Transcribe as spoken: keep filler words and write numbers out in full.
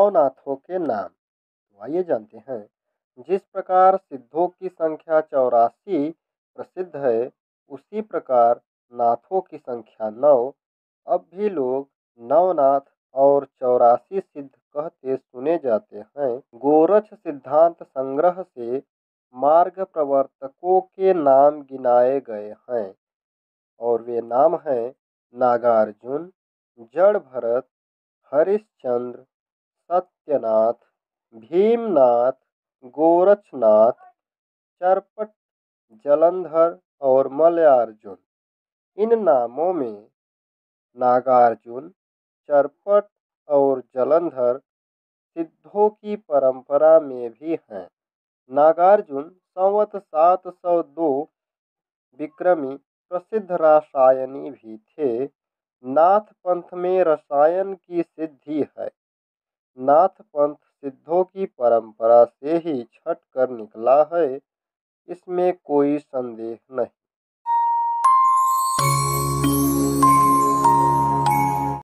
नवनाथों के नाम। तो आइए जानते हैं। जिस प्रकार सिद्धों की संख्या चौरासी प्रसिद्ध है, उसी प्रकार नाथों की संख्या नौ। अब भी लोग नवनाथ और चौरासी सिद्ध कहते सुने जाते हैं। गोरक्ष सिद्धांत संग्रह से मार्ग प्रवर्तकों के नाम गिनाए गए हैं और वे नाम हैं नागार्जुन, जड़भरत, हरिश्चंद्र, सत्यनाथ, भीमनाथ, गोरक्षनाथ, चरपट, जलंधर और मलयार्जुन। इन नामों में नागार्जुन, चरपट और जलंधर सिद्धों की परंपरा में भी हैं। नागार्जुन संवत सात सौ दो विक्रमी प्रसिद्ध रसायनी भी थे। नाथ पंथ में रसायन की सिद्धि है। नाथ पंथ सिद्धों की परंपरा से ही छट कर निकला है, इसमें कोई संदेह नहीं।